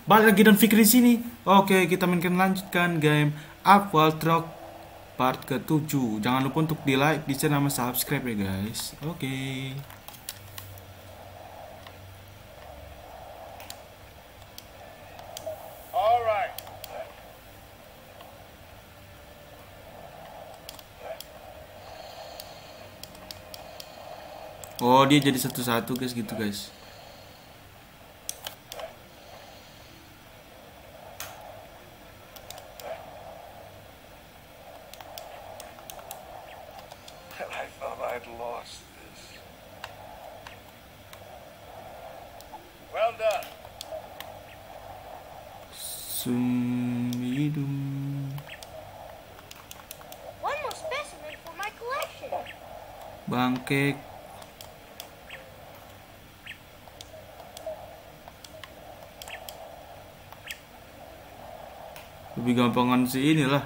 Balik lagi dan Fikri di sini. Oke, kita mainkan lanjutkan game Upworld Rock part ke-7. Jangan lupa untuk di like, di share, sama subscribe ya guys. Oke. Alright. Oh, dia jadi satu-satu guys gitu guys. I thought I'd lost this. Well done. Sumidum. One more specimen for my collection. Bangkek. Lebih gampangan sih inilah.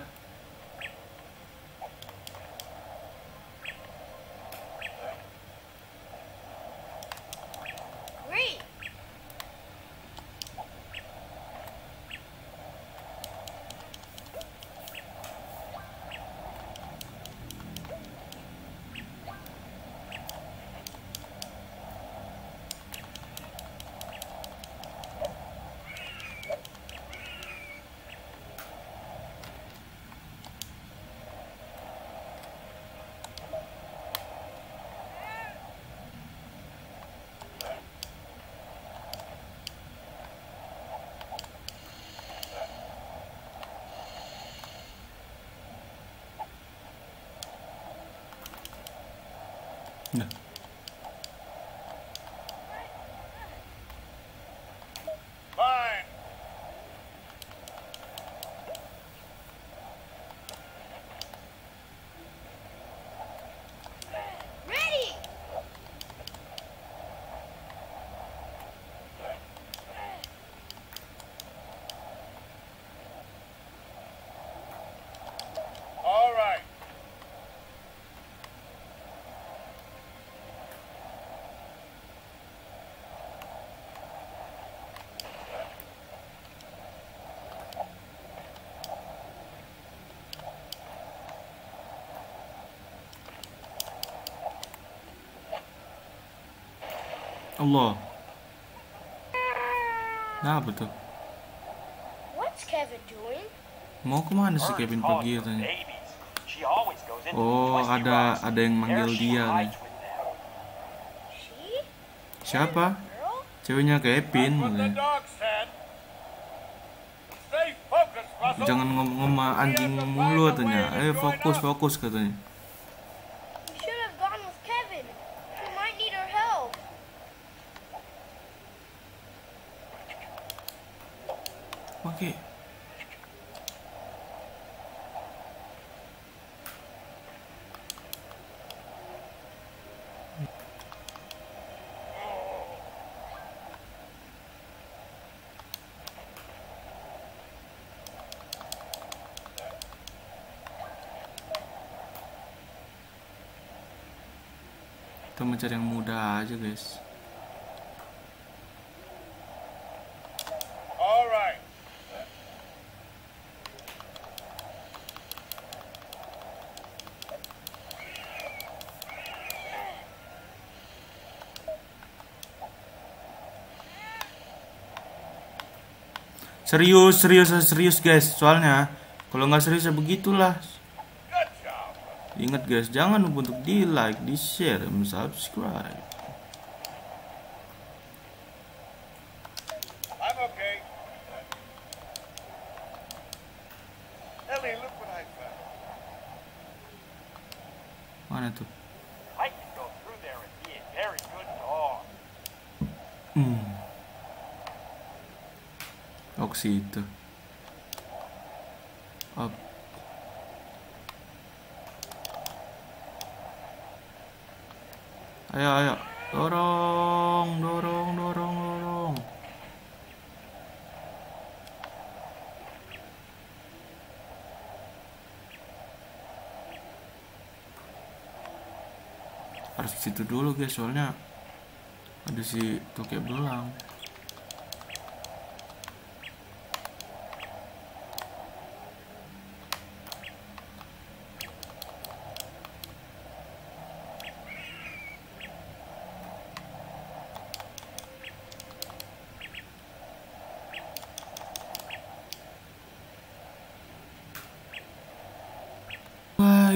Great. Nah. Fine. Ready. Alright. Allah. Nah, betul. What's Kevin doing? Mau kemana sih Kevin pergi katanya? Oh, Oh, ada yang manggil dia nih. She? Siapa? Girl? Ceweknya Kevin. That's what the Katanya. dog said. Stay focused, Russell. Jangan ngomong sama anjing mulu katanya. Ayo fokus katanya. We should have gone with Kevin. He might need our help. Oke. Kita mencari yang mudah aja guys. Alright. Serius guys. Soalnya kalau nggak serius ya begitulah. Good job. Ingat guys, jangan lupa untuk di like, di share, dan subscribe. I'm okay. Ellie, look what I found. Mana tuh? I can go through there and be a very good dog. Oksi itu. Up. Ayo. Dorong. Harus ke situ dulu guys, soalnya ada si tokek belang.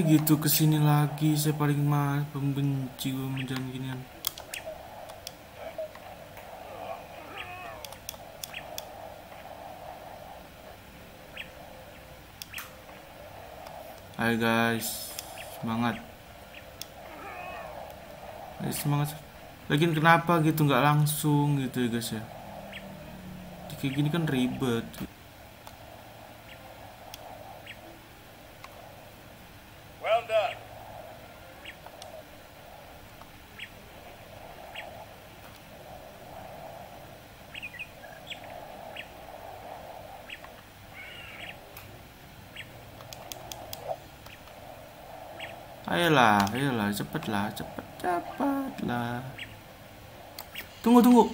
gitu kesini lagi. Saya paling pembenci gue menjalan ginian. Ayo guys, semangat. Ayo semangat. Lagian kenapa gitu nggak langsung gitu ya guys ya? Kayak gini kan ribet. Well done. Ayolah, cepatlah. Tunggu.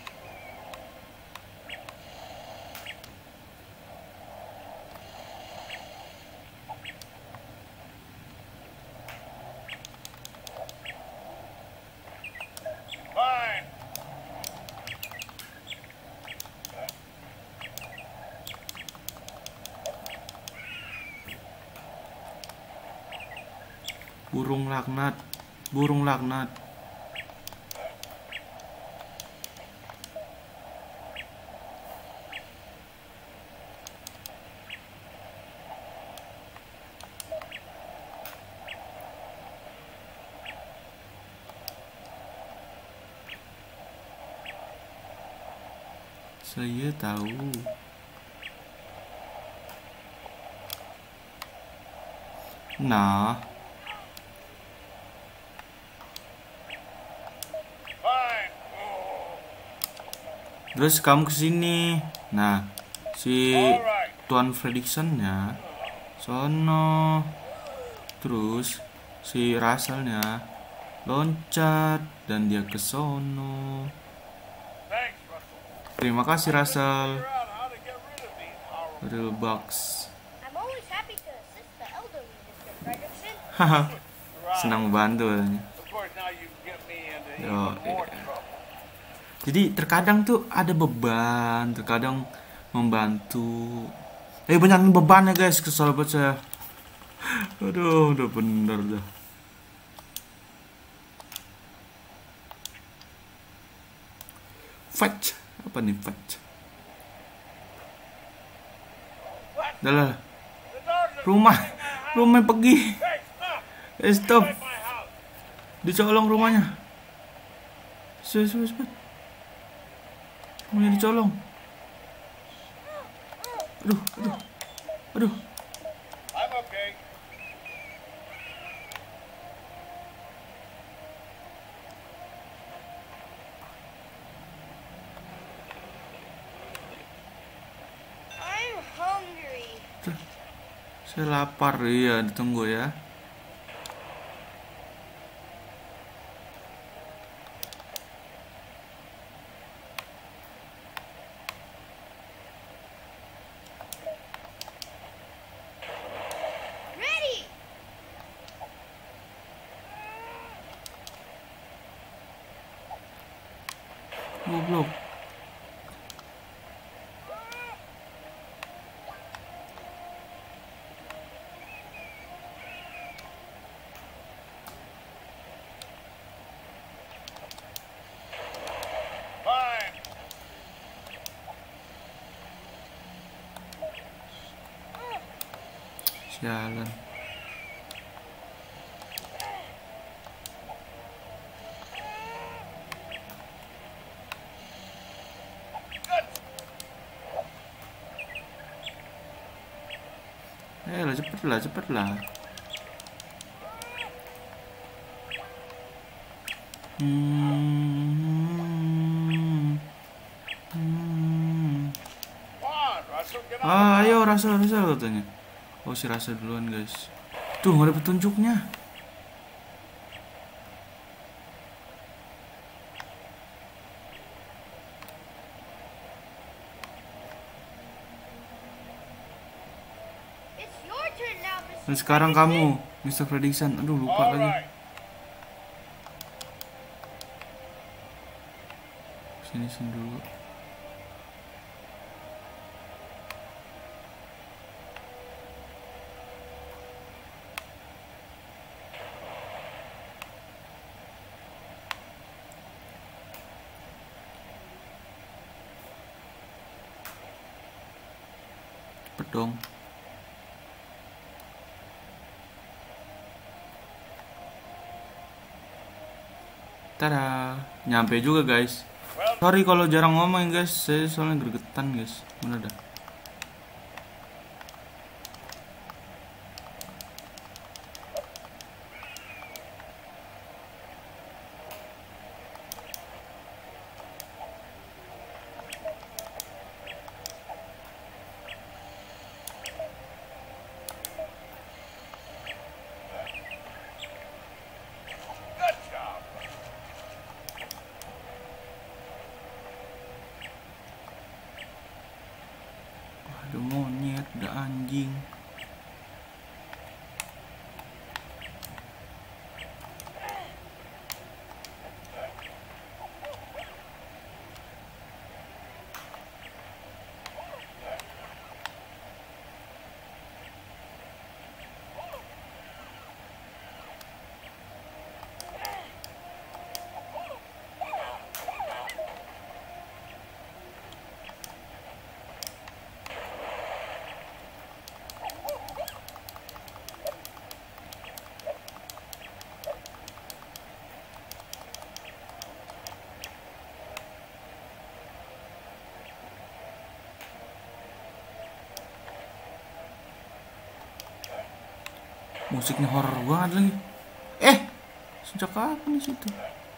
Fine. Burung laknat. Saya tahu. Nah, Fine. terus kamu kesini. Nah, si All right. Tuan Fredricksennya sono. Terus si Russellnya loncat dan dia ke sono. Thanks, Russell. Terima kasih Russell. Figure out how to get rid of these horrible. Real box. I'm always happy to assist the elderly, Mr. Frederickson. Haha, Right. senang membantu. Of course, now you get me into Yo, even more iya. trouble. Jadi terkadang tuh ada beban, terkadang membantu. Banyak beban ya guys, kesal banget saya. Aduh, udah bener dah. Fetch, apa nih fetch? Dah lah, The dogs are rumah pergi. Hey, stop! Stop, At my house. dicolong rumahnya. Cepat. Rumahnya dicolong. Aduh. I'm okay. I'm hungry. Saya lapar, iya ditunggu ya. Ready! Goblok. Fine. Sialan. Cepatlah. Come on, Russell, get out. Ayo Russell katanya. Oh si Russell duluan guys. Tuh nggak ada petunjuknya. It's your turn now, Mr. Dan sekarang kamu, Mr. Fredricksen. Aduh lupa All lagi. right. Sini dulu. dong. Tada, nyampe juga guys. Well, Sorry kalau jarang ngomong guys, saya soalnya gregetan guys. Bener dah. good job. Ada monyet, ada anjing. Musiknya horor banget lagi. Sejak kapan di situ?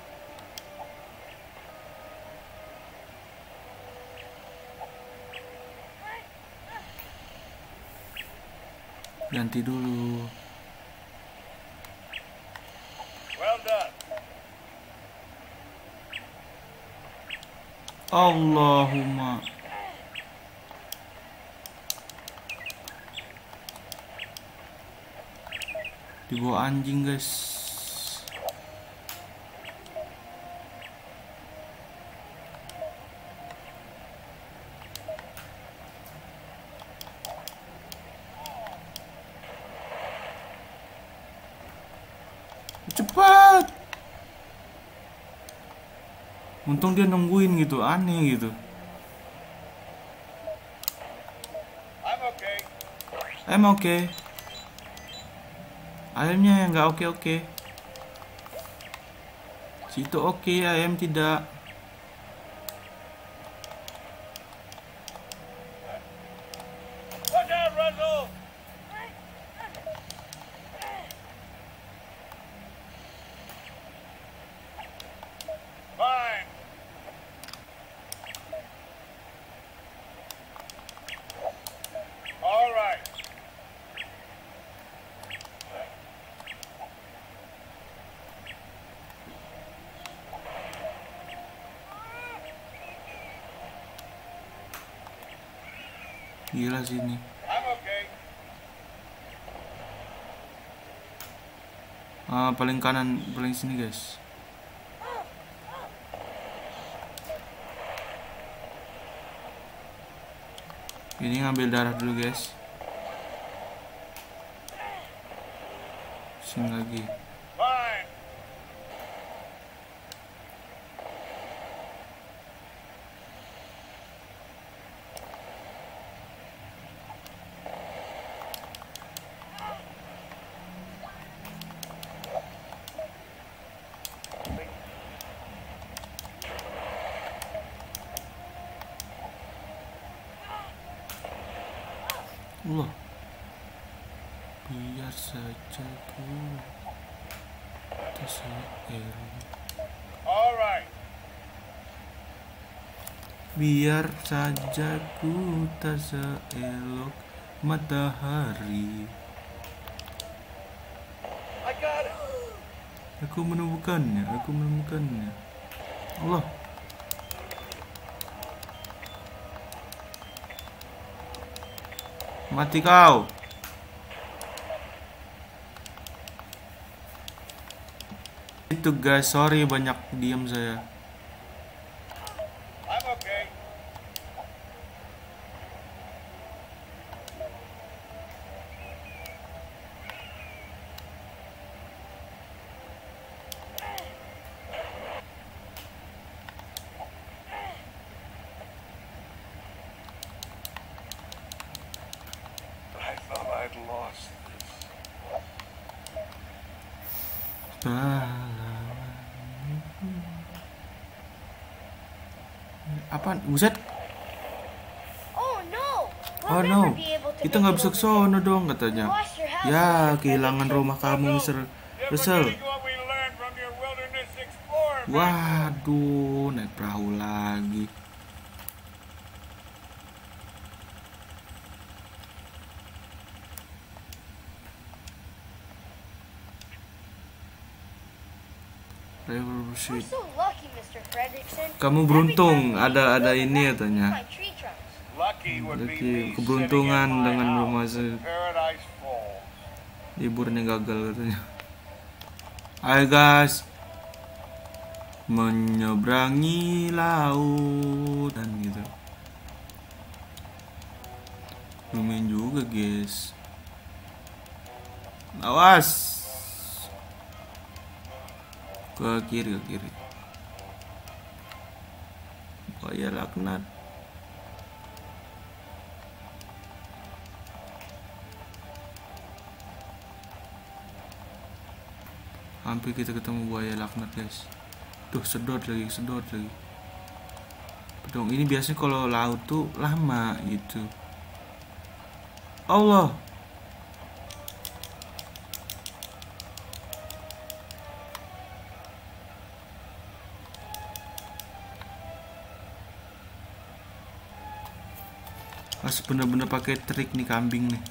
Ganti dulu. Well done. Allahumma. Dibawa anjing guys. Cepat. Untung dia nungguin gitu, aneh gitu. I'm okay. I'm okay. Ayamnya yang nggak oke-oke. Situ oke, ayam tidak. Watch out, Russell. Fine. All right. Gila sini. I'm okay. Paling kanan, paling sini guys. Ini ngambil darah dulu guys. Sini lagi. Fine. Allah. Biar saja ku terseelok. All right. Biar saja ku tak seelok matahari. I got it. Aku menemukannya, aku menemukannya. Allah. Mati kau. Itu guys, sorry banyak diam saya. I'm okay. salah. Apa? Buset. Oh no! Oh We'll no, never be able to kita make nggak it bisa over ke there. sono dong You katanya. lost your house, Ya, Mr. kehilangan Fredrickson. rumah kamu, Mr. You're Russell. forgetting what we learned from your wilderness explorer. Waduh, naik perahu lagi. River We're Sheet. so lucky, Mr. Fredrickson. Kamu beruntung, ada ini katanya. My tree trunks. Lucky would be Lagi me keberuntungan sitting in my dengan house rumah in Paradise Falls. liburnya gagal katanya. Ayo guys, menyeberangi laut dan gitu. Lumayan juga guys. Awas. Ke kiri, ke kiri. Oh ya laknat. Hampir kita ketemu buaya laknat guys. Tuh sedot lagi. Pedong ini biasanya kalau laut tuh lama gitu. Allah. Harus bener-bener pakai trik nih kambing nih.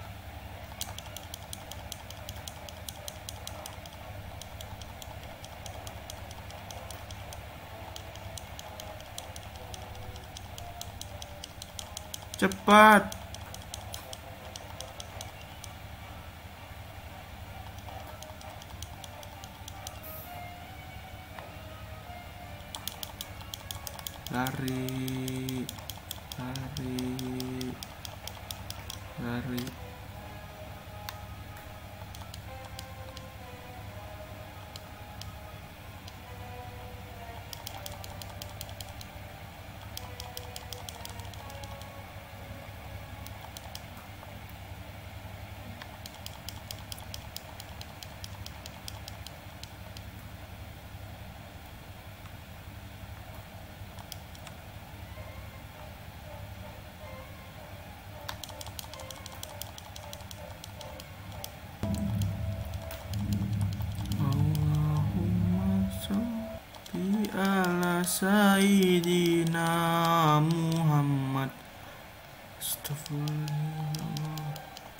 Cepat. Lari. Allahumma sholli ala Sayyidina Muhammad. Astagfirullah.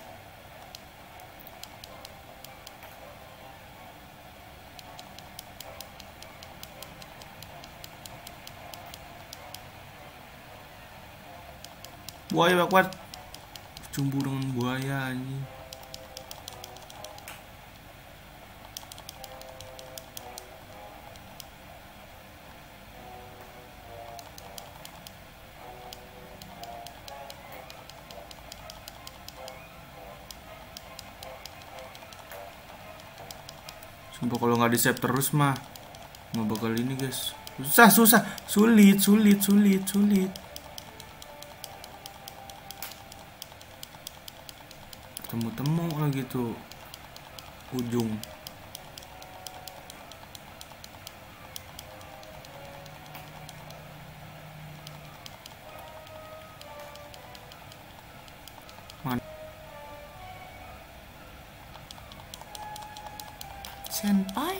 Buaya kuat. Cumbu dengan buaya ini. Sumpah kalau nggak di save terus mah nggak bakal ini guys. Susah, sulit. Temu lagi tuh ujung. Senpai?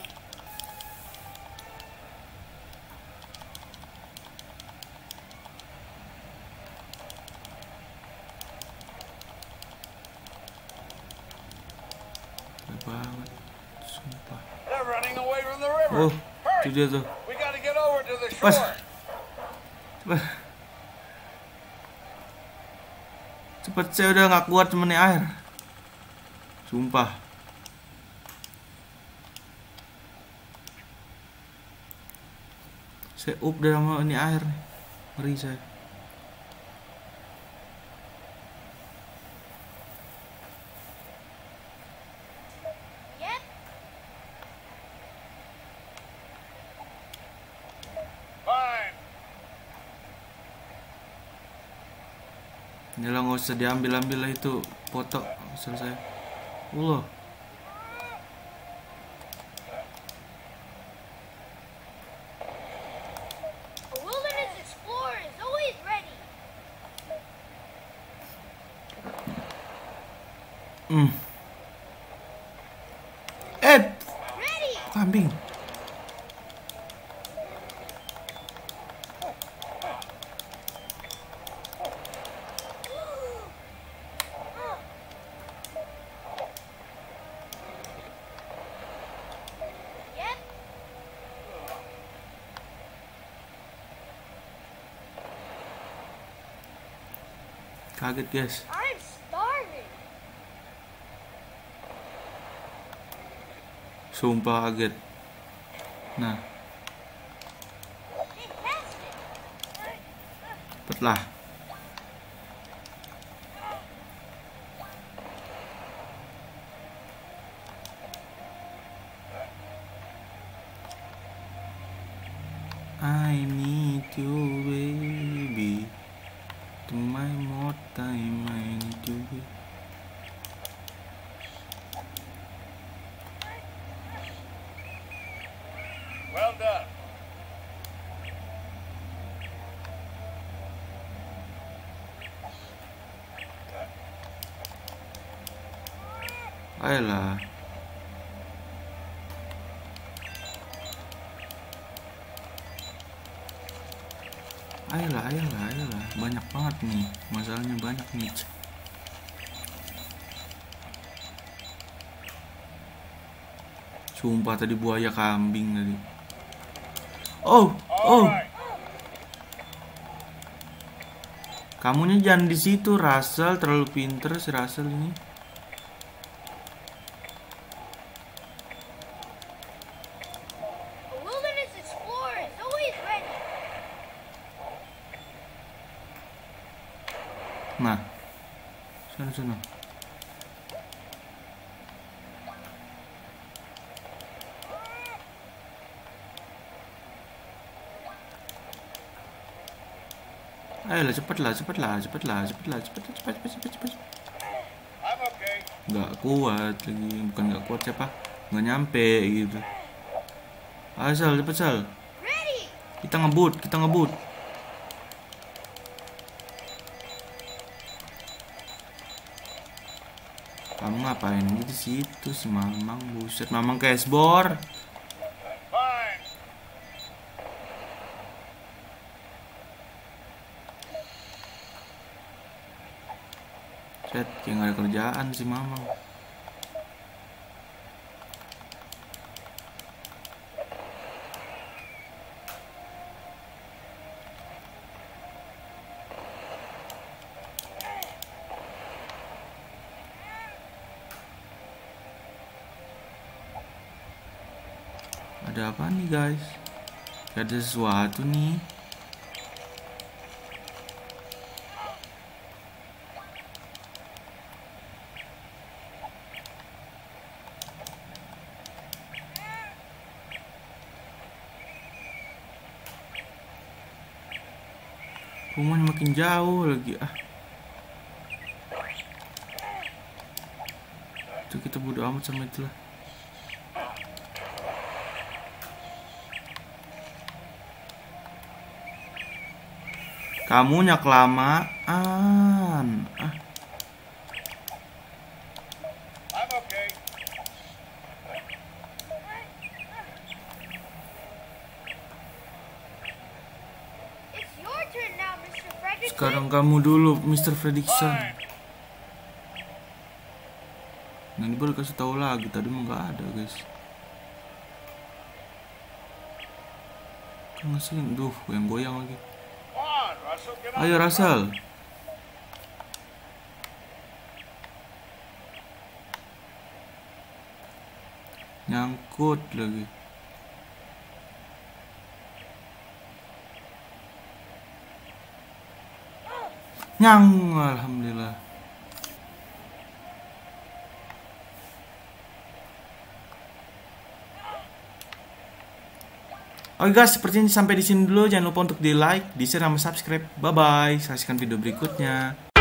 Banget, sumpah. They're running away from the river. Oh, Hurry! itu dia tuh. We gotta get over to the Pas. shore. Cepet, saya udah nggak kuat temennya air. Sumpah. Saya up dalam ini air nih. Ngeri saya. Yep. Fine. Ini lah nggak usah diambil lah itu foto selesai. Allah. Ready. Kambing. Yep. Kaget guys. I'm starving. Sumpah kaget. Nah, Fantastic. cepetlah. I need you, baby. To my more time, I need you. Well done. Ayolah. Ayolah. Banyak banget nih. Masalahnya banyak nih. Sumpah tadi buaya kambing tadi. Oh. All right. Kamunya jangan di situ, Russell. Terlalu pinter si Russell ini. A wilderness explorer is always ready. Nah. Sana. Ayolah, cepet. I'm okay. Nggak kuat lagi, bukan nggak kuat siapa? Nggak nyampe gitu. Ayo Sal, cepet Sal. Ready. Kita ngebut. Kamu ngapain di situ si Mamang? Buset, Mamang cashbor. Fine. Set, kayak nggak ada kerjaan si Mamang. Ada apa nih guys? Ada sesuatu nih. Rumahnya makin jauh lagi Itu kita bodo amat sama itulah. Kamunya kelamaan. I'm okay. It's your turn now, Mr. Frederickson. Sekarang kamu dulu, Mr. Fredrickson. Fine. Nah, ini baru kasih tahu lagi, tadi mah nggak ada guys. Kan ngasih, yang goyang lagi. Come on, Russell. Get on. Ayo Russell. Nyangkut lagi. Alhamdulillah. Oke guys, sepertinya sampai di sini dulu. Jangan lupa untuk di like, di share, sama subscribe. Bye bye. Saksikan video berikutnya.